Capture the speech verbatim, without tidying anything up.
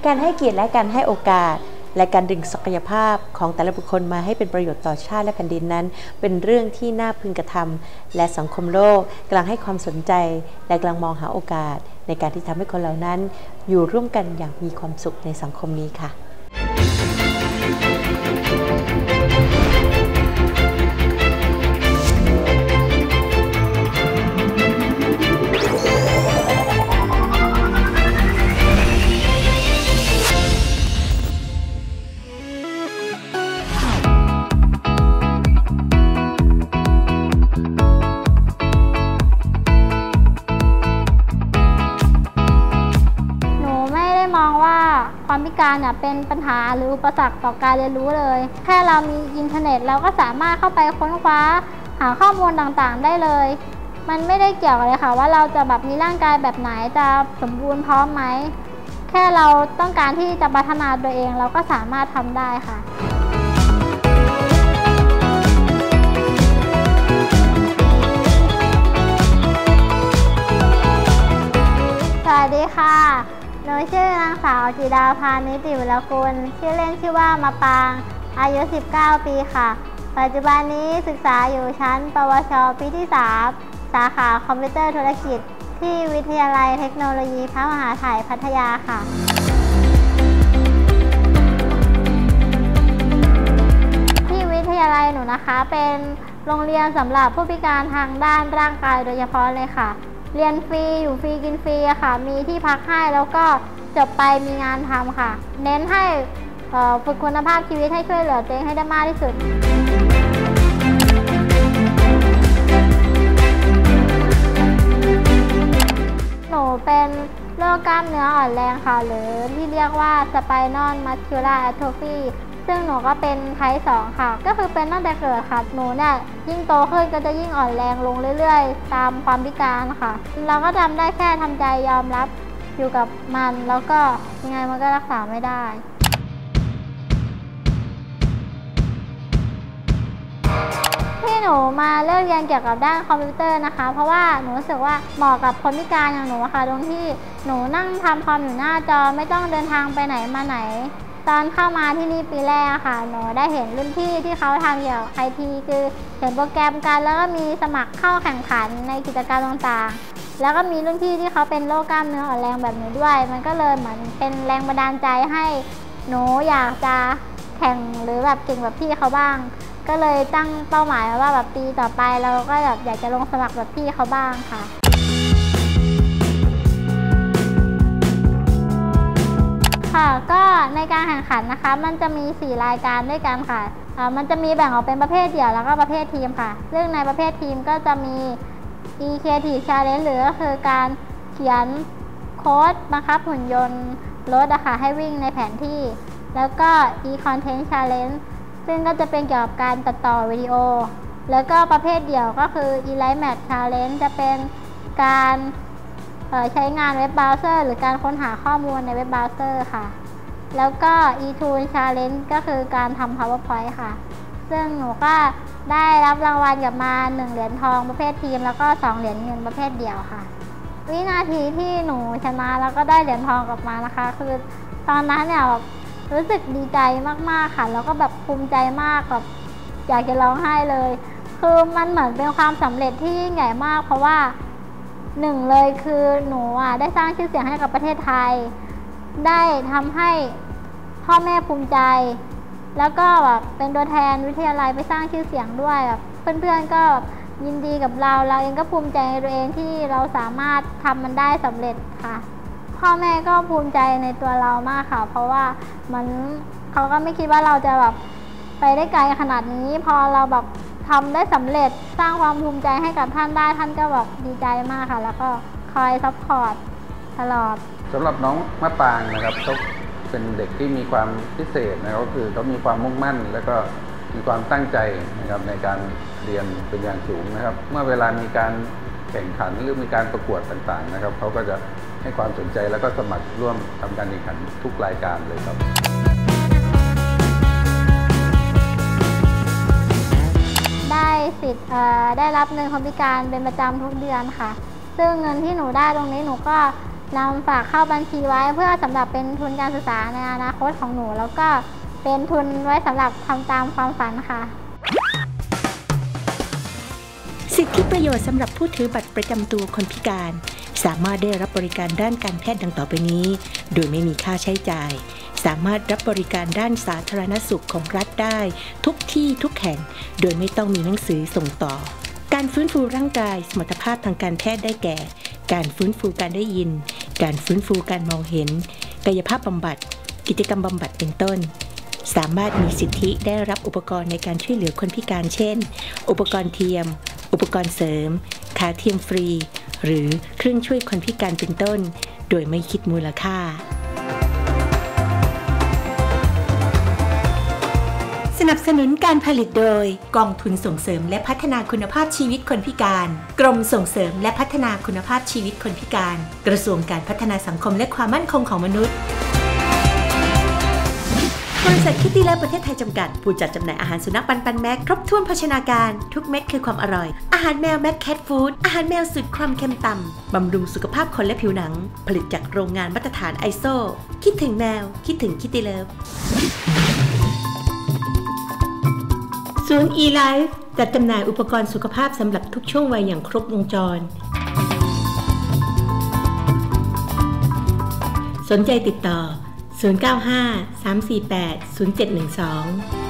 การให้เกียรติและการให้โอกาสและการดึงศักยภาพของแต่ละบุคคลมาให้เป็นประโยชน์ต่อชาติและแผ่นดินนั้นเป็นเรื่องที่น่าพึงกระทำและสังคมโลกกำลังให้ความสนใจและกำลังมองหาโอกาสในการที่ทำให้คนเหล่านั้นอยู่ร่วมกันอย่างมีความสุขในสังคมนี้ค่ะความพิการเนี่ยเป็นปัญหาหรืออุปสรรคต่อการเรียนรู้เลยแค่เรามีอินเทอร์เน็ตเราก็สามารถเข้าไปค้นคว้าหาข้อมูลต่างๆได้เลยมันไม่ได้เกี่ยวเลยค่ะว่าเราจะแบบมีร่างกายแบบไหนจะสมบูรณ์พร้อมไหมแค่เราต้องการที่จะพัฒนาตัวเองเราก็สามารถทำได้ค่ะสวัสดีค่ะหนูชื่อนางสาวจิดาภานิติวรกุลชื่อเล่นชื่อว่ามะปางอายุสิบเก้าปีค่ะปัจจุบันนี้ศึกษาอยู่ชั้นปวชปีที่สามสาขาคอมพิวเตอร์ธุรกิจที่วิทยาลัยเทคโนโลยีพระมหาไทยพัทยาค่ะที่วิทยาลัยหนูนะคะเป็นโรงเรียนสำหรับผู้พิการทางด้านร่างกายโดยเฉพาะเลยค่ะเรียนฟรีอยู่ฟรีกินฟรีค่ะมีที่พักให้แล้วก็จบไปมีงานทำค่ะเน้นให้ฝึกคุณภาพชีวิตให้ช่วยเหลือตัวเองให้ได้มากที่สุดหนูเป็นโรคกล้ามเนื้ออ่อนแรงค่ะหรือที่เรียกว่า Spinal Muscular Atrophy ซึ่งหนูก็เป็นไทป์สองค่ะก็คือเป็นตั้งแต่เกิดค่ะหนูเนี่ยยิ่งโตขึ้นก็จะยิ่งอ่อนแรงลงเรื่อยๆตามความพิการค่ะเราก็ทำได้แค่ทำใจยอมรับอยู่กับมันแล้วก็ยังไงมันก็รักษาไม่ได้ที่หนูมาเลือกเรียนเกี่ยวกับด้านคอมพิวเตอร์นะคะเพราะว่าหนูรู้สึกว่าเหมาะกับคนพิการอย่างหนูค่ะตรงที่หนูนั่งทำคอมอยู่หน้าจอไม่ต้องเดินทางไปไหนมาไหนตอนเข้ามาที่นี่ปีแรกค่ะหนูได้เห็นรุ่นพี่ที่เขาทำเกี่ยวกับไอทีคือเห็นโปรแกรมกันแล้วก็มีสมัครเข้าแข่งขันในกิจกรรมต่างๆแล้วก็มีรุ่นพี่ที่เขาเป็นโรคกล้ามเนื้ออ่อนแรงแบบหนูด้วยมันก็เลยเหมือนเป็นแรงบันดาลใจให้หนูอยากจะแข่งหรือแบบเก่งแบบพี่เขาบ้างก็เลยตั้งเป้าหมายว่าแบบปีต่อไปเราก็แบบอยากจะลงสมัครแบบพี่เขาบ้างค่ะค่ะก็ในการแข่งขันนะคะมันจะมีสี่รายการด้วยกันค่ะมันจะมีแบ่งออกเป็นประเภทเดี่ยวแล้วก็ประเภททีมค่ะซึ่งในประเภททีมก็จะมี e Creative Challenge หรือก็คือการเขียนโค้ดบังคับหุ่นยนต์รถอะค่ะให้วิ่งในแผนที่แล้วก็ e Content Challenge ซึ่งก็จะเป็นเกี่ยวกับการตัดต่อวิดีโอแล้วก็ประเภทเดี่ยวก็คือ e Live Match Challenge จะเป็นการใช้งานเว็บเบราว์เซอร์หรือการค้นหาข้อมูลในเว็บเบราว์เซอร์ค่ะแล้วก็ e-tool challenge ก็คือการทำ powerpoint ค่ะซึ่งหนูก็ได้รับรางวัลกลับมาหนึ่งเหรียญทองประเภททีมแล้วก็สองเหรียญเงินประเภทเดี่ยวค่ะวินาทีที่หนูชนะแล้วก็ได้เหรียญทองกลับมานะคะคือตอนนั้นเนี่ยรู้สึกดีใจมากๆค่ะแล้วก็แบบภูมิใจมากแบบอยากจะร้องไห้เลยคือมันเหมือนเป็นความสำเร็จที่ยิ่งใหญ่มากเพราะว่าหนึ่งเลยคือหนูอ่ะได้สร้างชื่อเสียงให้กับประเทศไทยได้ทำให้พ่อแม่ภูมิใจแล้วก็แบบเป็นตัวแทนวิทยาลัยไปสร้างชื่อเสียงด้วยแบบเพื่อนๆก็ยินดีกับเราเราเองก็ภูมิใจในตัวเองที่เราสามารถทำมันได้สำเร็จค่ะพ่อแม่ก็ภูมิใจในตัวเรามากค่ะเพราะว่ามันเขาก็ไม่คิดว่าเราจะแบบไปได้ไกลขนาดนี้พอเราแบบทำได้สำเร็จสร้างความภูมิใจให้กับท่านได้ท่านก็แบบดีใจมากค่ะแล้วก็คอยซัพพอร์ตตลอดสำหรับน้องมะปางนะครับเขาเป็นเด็กที่มีความพิเศษนะครับก็คือเขามีความมุ่งมั่นและก็มีความตั้งใจนะครับในการเรียนเป็นอย่างสูงนะครับเมื่อเวลามีการแข่งขันหรือมีการประกวดต่างๆนะครับเขาก็จะให้ความสนใจแล้วก็สมัครร่วมทำการแข่งขันทุกรายการเลยครับได้สิทธิ์ได้รับเงินคนพิการเป็นประจำทุกเดือนค่ะซึ่งเงินที่หนูได้ตรงนี้หนูก็นำฝากเข้าบัญชีไว้เพื่อสำหรับเป็นทุนการศึกษาในอนาคตของหนูแล้วก็เป็นทุนไว้สำหรับทำตามความฝันค่ะสิทธิประโยชน์สำหรับผู้ถือบัตรประจำตัวคนพิการสามารถได้รับบริการด้านการแพทย์ดังต่อไปนี้โดยไม่มีค่าใช้จ่ายสามารถรับบริการด้านสาธารณสุขของรัฐได้ทุกที่ทุกแห่งโดยไม่ต้องมีหนังสือส่งต่อการฟื้นฟูร่างกายสมรรถภาพทางการแพทย์ได้แก่การฟื้นฟูการได้ยินการฟื้นฟูการมองเห็นกายภาพบำบัดกิจกรรมบำบัดเป็นต้นสามารถมีสิทธิได้รับอุปกรณ์ในการช่วยเหลือคนพิการเช่นอุปกรณ์เทียมอุปกรณ์เสริมขาเทียมฟรีหรือเครื่องช่วยคนพิการเป็นต้นโดยไม่คิดมูลค่าสนับสนุนการผลิตโดยกองทุนส่งเสริมและพัฒนาคุณภาพชีวิตคนพิการกรมส่งเสริมและพัฒนาคุณภาพชีวิตคนพิการกระทรวงการพัฒนาสังคมและความมั่นคงของมนุษย์บริษัทคิตตี้และประเทศไทยจำกัดผู้จัดจำหน่ายอาหารสุนัขปันปันแม็กครบถ้วนโภชนาการทุกเม็ดคือความอร่อยอาหารแมวแม็กแคทฟู้ดอาหารแมวสูตรความเค็มต่ำบำรุงสุขภาพคนและผิวหนังผลิตจากโรงงานมาตรฐานไอโซคิดถึงแมวคิดถึงคิตตี้เลิฟศูนย์ e-life จัดจำหน่ายอุปกรณ์สุขภาพสำหรับทุกช่วงวัยอย่างครบวงจรสนใจติดต่อศูนย์ เก้า ห้า สาม สี่ แปด ศูนย์ เจ็ด หนึ่ง สอง